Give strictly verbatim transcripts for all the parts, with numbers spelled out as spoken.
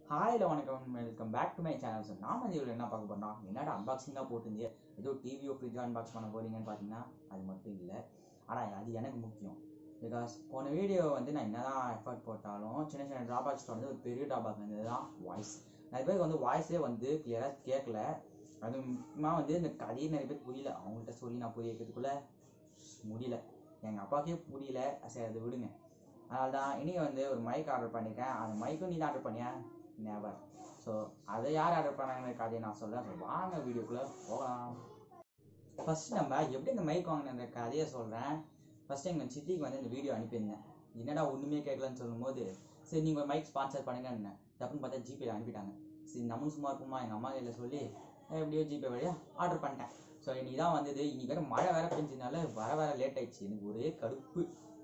Hi, welcome back to my channel. So, now we will unbox unboxing ஏதோ டிவியோ fridge unbox பண்ண போறீங்கன்னு பாத்தீங்கன்னா அது மட்டும் இல்ல. ஆனா அது எனக்கு முக்கியம். பிகாஸ் போன வீடியோ வந்து நான் என்னதான் எஃபர்ட் போட்டாலும் சின்ன சின்ன டிராபேக்ஸ் வந்து ஒரு பெரிய டிராபேக் வந்ததுதான் வாய்ஸ். நிறைய பேருக்கு வந்து வாய்ஸே வந்து கிளியரா கேட்கல. அது முக்கியமா வந்து இந்த கதையை நிறைய பேர் புரியல. அவங்கள்ட்ட சொல்லி நான் புரிய வைக்கிறதுக்குள்ள முடியல. எங்க அப்பாக்கே புரியல. சரி அதை விடுங்க. அதனால தான் இனி வந்து ஒரு மைக் ஆர்டர் பண்ணிட்டேன். அந்த மைக்கும் நீ தான் ஆர்டர் பண்ணியா? நெவர். ஸோ அதை யார் ஆர்டர் பண்ணாங்க கதையை நான் சொல்கிறேன். ஸோ வாங்க வீடியோக்குள்ளே போகலாம். ஃபர்ஸ்ட் நம்ம எப்படி இந்த மைக் வாங்கின கதையை சொல்கிறேன். ஃபர்ஸ்ட் எங்கள் சித்திக்கு வந்து இந்த வீடியோ அனுப்பியிருந்தேன். என்னடா ஒன்றுமே கேட்கலன்னு சொல்லும் போது சரி நீங்கள் ஒரு மைக் ஸ்பான்சர் பண்ணுங்கன்னு டப்புன்னு பார்த்தா ஜிபேல அனுப்பிட்டாங்க. சரி நம்மளும் சும்மா இருக்குமா எங்கள் அம்மா கையில் சொல்லி எப்படியோ ஜிபே வழியாக ஆர்டர் பண்ணிட்டேன். ஸோ இன்னைக்கு தான் வந்தது. இன்னைக்கு வேறு மழை வேறு பெஞ்சதுனால வர வர லேட் ஆயிடுச்சு. எனக்கு ஒரே கடுப்பு.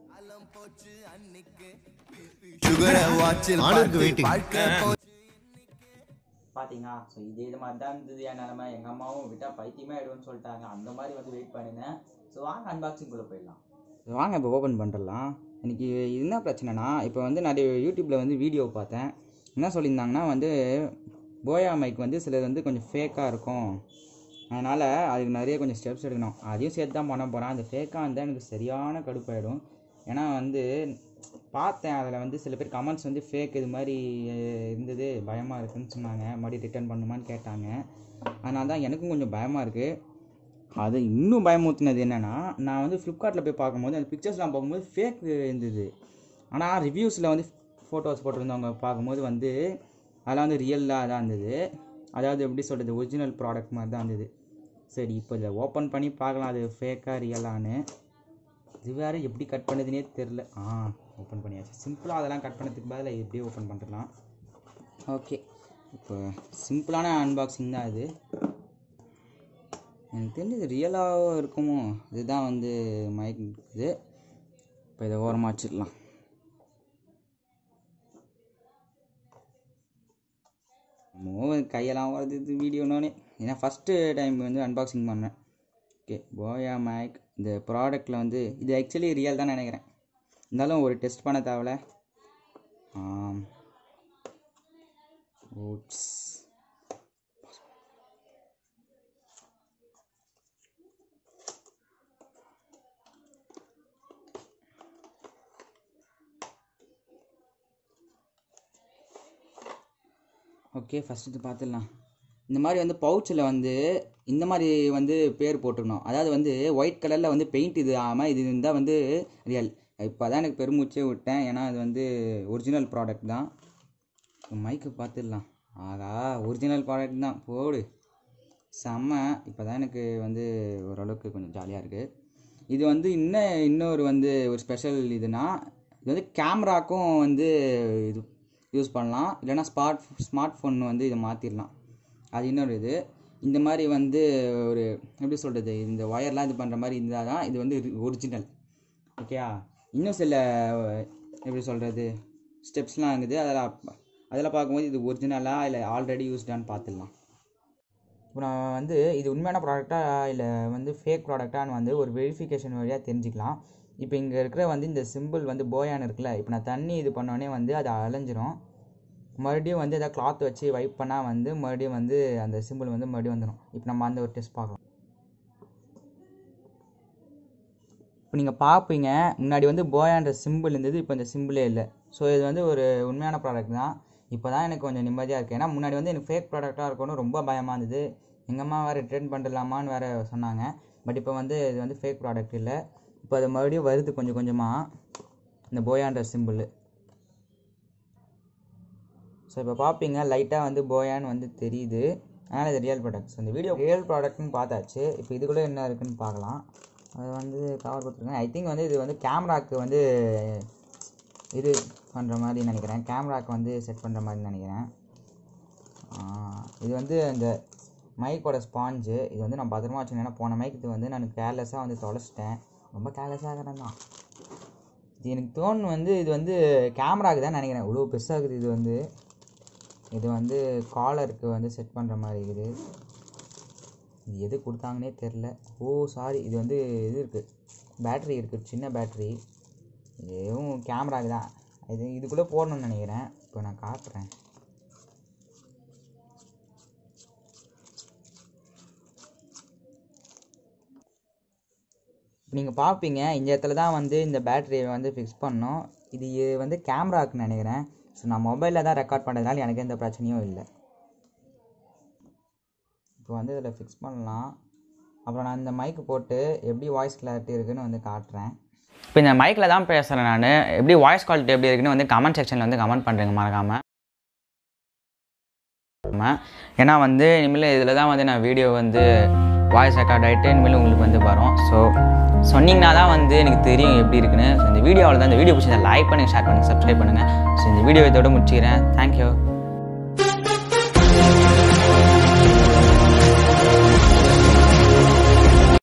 பாத்தீங்கன்னா ஸோ இதே இது மாதிரி தான் இருந்தது என் நிலமை. எங்க அம்மாவும் விட்டா பைத்தியமே ஆயிடும்னு சொல்லிட்டாங்க. அந்த மாதிரி வந்து வெயிட் பண்ணினேன். ஸோ வாங்க அன்பாக்சிங்குள்ளே போயிடலாம். வாங்க இப்போ ஓப்பன் பண்ணிடலாம். எனக்கு என்ன பிரச்சனைனா இப்போ வந்து நிறைய யூடியூப்ல வந்து வீடியோ பார்த்தேன். என்ன சொல்லியிருந்தாங்கன்னா வந்து போயா மைக் வந்து சிலது வந்து கொஞ்சம் ஃபேக்காக இருக்கும். அதனால் அதுக்கு நிறைய கொஞ்சம் ஸ்டெப்ஸ் எடுக்கணும். அதையும் சேர்த்து தான் பண்ண போகிறேன். அந்த ஃபேக்காக இருந்தால் எனக்கு சரியான கடுப்பாயிடும். ஏன்னா வந்து பார்த்தேன் அதில் வந்து சில பேர் கமெண்ட்ஸ் வந்து ஃபேக் இது மாதிரி இருந்தது பயமாக இருக்குதுன்னு சொன்னாங்க. மறுபடியும் ரிட்டர்ன் பண்ணுமான்னு கேட்டாங்க. அதனால தான் எனக்கும் கொஞ்சம் பயமாக இருக்குது. அது இன்னும் பயமுறுத்தினது என்னென்னா நான் வந்து ஃப்ளிப்கார்ட்டில் போய் பார்க்கும்போது அந்த பிக்சர்ஸ்லாம் பார்க்கும்போது ஃபேக் இருந்தது. ஆனால் ரிவ்யூஸில் வந்து ஃபோட்டோஸ் போட்டிருந்தவங்க பார்க்கும்போது வந்து அதெல்லாம் வந்து ரியலாக தான் இருந்தது. அதாவது எப்படி சொல்கிறது ஒரிஜினல் ப்ராடக்ட் மாதிரி தான் இருந்தது. சரி இப்போ இதை ஓப்பன் பண்ணி பார்க்கலாம் அது ஃபேக்காக ரியலான்னு. இது வேறு எப்படி கட் பண்ணதுனே தெரில. ஆ ஓப்பன் பண்ணியாச்சு. சிம்பிளாக அதெல்லாம் கட் பண்ணதுக்கு பதில் எப்படியே ஓப்பன் பண்ணிடலாம். ஓகே இப்போ சிம்பிளான அன்பாக்சிங் தான் இது. எனக்கு தெரிஞ்சு இது ரியலாகவும் இருக்குமோ. இதுதான் வந்து மைக் இருக்குது. இப்போ இதை ஓரமாக வச்சிடலாம். கையெல்லாம் வருது இது வீடியோனோடனே. ஏன்னா ஃபஸ்ட்டு டைம் வந்து அன்பாக்சிங் பண்ணேன். ஓகே போயா மைக் இந்த ப்ராடக்டில் வந்து இது ஆக்சுவலி ரியல் தான் நினைக்கிறேன். இருந்தாலும் ஒரு டெஸ்ட் பண்ண தேவையில்ல. ஓட்ஸ் ஓகே ஃபஸ்ட்டு இது பார்த்துடலாம். இந்த மாதிரி வந்து பவுச்சில் வந்து இந்த மாதிரி வந்து பேர் போட்டுக்கணும். அதாவது வந்து ஒயிட் கலரில் வந்து பெயிண்ட் இது ஆகாமல் இது இருந்தால் வந்து ரியல். இப்போ தான் எனக்கு பெருமூச்சே விட்டேன். ஏன்னா அது வந்து ஒரிஜினல் ப்ராடக்ட் தான். மைக்கு பார்த்துடலாம். ஆகா ஒரிஜினல் ப்ராடக்ட் தான் போடு செம்ம. இப்போ தான் எனக்கு வந்து ஓரளவுக்கு கொஞ்சம் ஜாலியாக இருக்குது. இது வந்து இன்னும் இன்னொரு வந்து ஒரு ஸ்பெஷல் இதுனா இது வந்து கேமராக்கும் வந்து இது யூஸ் பண்ணலாம். இல்லைனா ஸ்மார்ட் ஸ்மார்ட் ஃபோன் வந்து இதை மாற்றிடலாம். அது இன்னொரு இது. இந்த மாதிரி வந்து ஒரு எப்படி சொல்கிறது இந்த ஒயர்லாம் இது பண்ணுற மாதிரி இருந்தால் தான் இது வந்து ஒரிஜினல். ஓகேயா. இன்னும் சில எப்படி சொல்கிறது ஸ்டெப்ஸ்லாம் இருக்குது. அதெல்லாம் அதெல்லாம் பார்க்கும்போது இது ஒரிஜினலாக இல்லை ஆல்ரெடி யூஸ்டான்னு பார்த்துடலாம். இப்போ நான் வந்து இது உண்மையான ப்ராடக்டாக இல்லை வந்து ஃபேக் ப்ராடக்டான்னு வந்து ஒரு வெரிஃபிகேஷன் வழியாக தெரிஞ்சுக்கலாம். இப்போ இங்கே இருக்கிற வந்து இந்த சிம்பிள் வந்து போயான்னு இருக்குல்ல. இப்போ நான் தண்ணி இது பண்ணோடனே வந்து அது அலைஞ்சிரும். மறுபடியும் வந்து எதாவது கிளாத் வச்சு வைப் பண்ணால் வந்து மறுபடியும் வந்து அந்த சிம்பிள் வந்து மறுபடியும் வந்துடும். இப்போ நம்ம அந்த ஒரு டெஸ்ட் பார்க்கலாம். இப்போ நீங்கள் பார்ப்பீங்க முன்னாடி வந்து போயான்ற சிம்பிள் இருந்தது. இப்போ இந்த சிம்பிளே இல்லை. ஸோ இது வந்து ஒரு உண்மையான ப்ராடக்ட் தான். இப்போ தான் எனக்கு கொஞ்சம் நிம்மதியாக இருக்குது. ஏன்னா முன்னாடி வந்து எனக்கு ஃபேக் ப்ராடக்டாக இருக்கணும் ரொம்ப பயமாக இருந்தது. எங்கள் அம்மா வேறு ரிட்டர்ன் பண்ணிடலாமான்னு வேறு சொன்னாங்க. பட் இப்போ வந்து இது வந்து ஃபேக் ப்ராடக்ட் இல்லை. இப்போ அது மறுபடியும் வருது கொஞ்சம் கொஞ்சமாக இந்த போயான்ற சிம்பிள். ஸோ இப்போ பார்ப்பீங்க லைட்டாக வந்து போயான்னு வந்து தெரியுது. அதனால் இது ரியல் ப்ராடக்ட்ஸ். இந்த வீடியோ ரியல் ப்ராடக்ட்னு பார்த்தாச்சு. இப்போ இதுக்குள்ளே என்ன இருக்குதுன்னு பார்க்கலாம். அது வந்து கவர் கொடுத்துருக்கேன். ஐ திங்க் வந்து இது வந்து கேமராவுக்கு வந்து இது பண்ணுற மாதிரி நினைக்கிறேன். கேமராவுக்கு வந்து செட் பண்ணுற மாதிரி நினைக்கிறேன். இது வந்து இந்த மைக்கோட ஸ்பாஞ்சு. இது வந்து நான் பத்திரமா வச்சுருக்கேன். ஏன்னா போன மைக்கு இது வந்து நான் கேர்லெஸ்ஸாக வந்து தொலைச்சிட்டேன். ரொம்ப கேர்லெஸ்ஸாக இருக்கிறேன் தான். இது எனக்கு தோணு வந்து இது வந்து கேமராவுக்கு தான் நினைக்கிறேன். இவ்வளோ பெருசாக இருக்குது. இது வந்து இது வந்து காலருக்கு வந்து செட் பண்ணுற மாதிரி இருக்குது. இது எது கொடுத்தாங்கன்னே தெரில. ஓ சாரி இது வந்து இது இருக்குது பேட்ரி இருக்குது சின்ன பேட்ரி. இதுவும் கேமராவுக்கு தான். இது இதுக்குள்ளே போடணும்னு நினைக்கிறேன். இப்போ நான் காட்டுறேன். நீங்கள் பார்ப்பீங்க இந்த இடத்துல தான் வந்து இந்த பேட்டரியை வந்து ஃபிக்ஸ் பண்ணோம். இது வந்து கேமராவுக்கு நினைக்கிறேன். ஸோ நான் மொபைலில் தான் ரெக்கார்ட் பண்ணுறதுனால எனக்கு எந்த பிரச்சனையும் இல்லை. இப்போ வந்து இதில் ஃபிக்ஸ் பண்ணலாம். அப்புறம் நான் இந்த மைக்கு போட்டு எப்படி வாய்ஸ் கிளாரிட்டி இருக்குதுன்னு வந்து காட்டுறேன். இப்போ இந்த மைக்கில் தான் பேசுகிறேன் நான். எப்படி வாய்ஸ் குவாலிட்டி எப்படி இருக்குன்னு வந்து கமெண்ட் செக்ஷனில் வந்து கமெண்ட் பண்ணுறேங்க மறக்காமல். ஏன்னா வந்து இனிமேல் இதில் தான் வந்து நான் வீடியோ வந்து வாய்ஸ் ரெக்கார்ட் ஆகிட்டு இனிமேல் உங்களுக்கு வந்து வரும். ஸோ சொன்னீங்கன்னா தான் வந்து எனக்கு தெரியும் எப்படி இருக்குன்னு. ஸோ இந்த வீடியோவில் தான் இந்த வீடியோ பிடிச்சி லைக் பண்ணுங்கள், ஷேர் பண்ணுங்கள், சப்ஸ்கிரைப் பண்ணுங்கள். ஸோ இந்த வீடியோ இதோட முடிச்சுக்கிறேன். தேங்க்யூ.